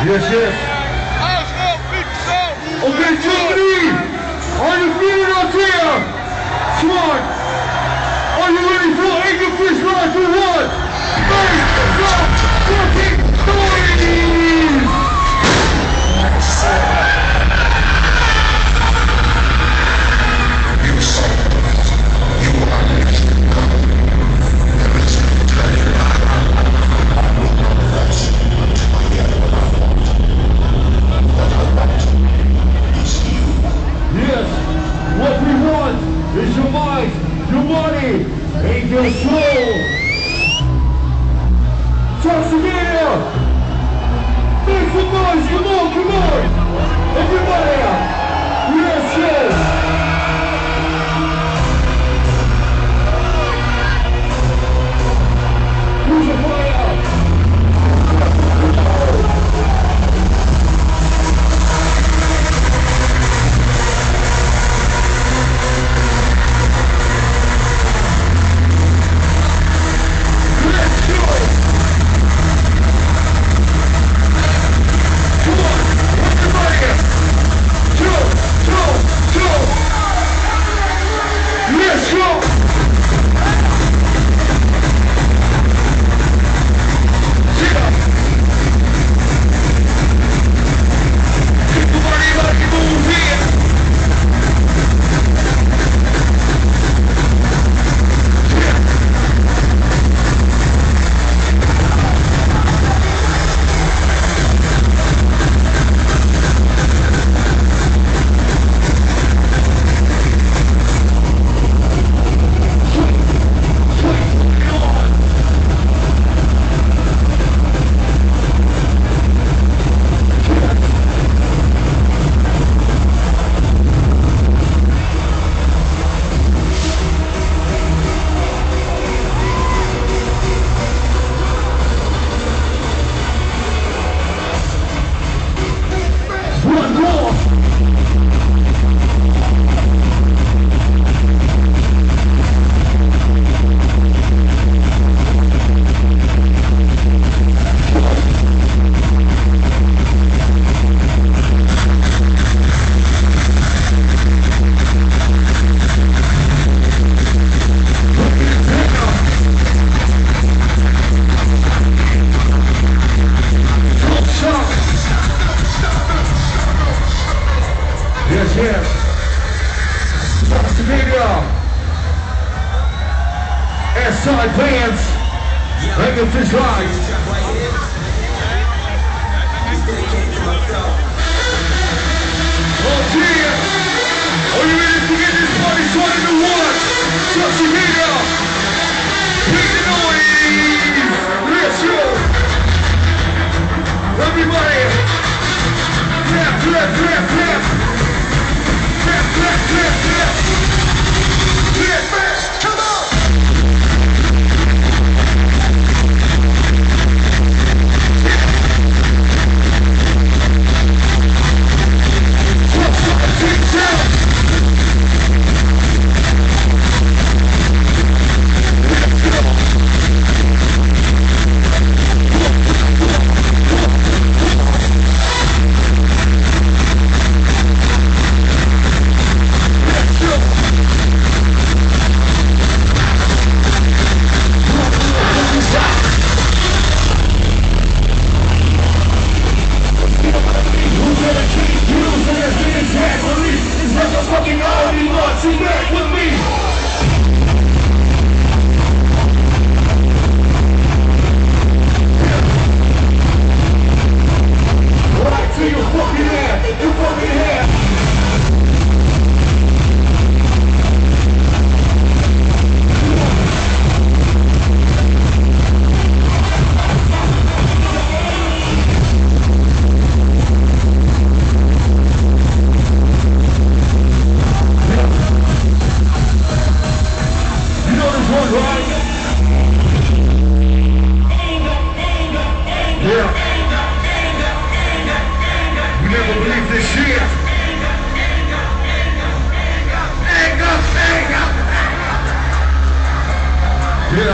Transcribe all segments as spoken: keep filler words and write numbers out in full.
Yes, yes. Okay, Germany! Are you feeling out there? Come on! Are you ready for Angel Fish Ride for what? Make some fucking noise! You saw you are next. There is no treasure. I will not rest until I get what I want. What I want is you. Yes, what we want is your mind, your body, and your soul. Tanzania! Make some noise, come on, come on! Everybody! Yes, yes! Who's the fire?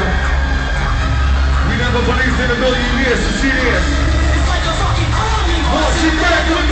Yeah. We never believed in a million years to see this. It's like a fucking army She back with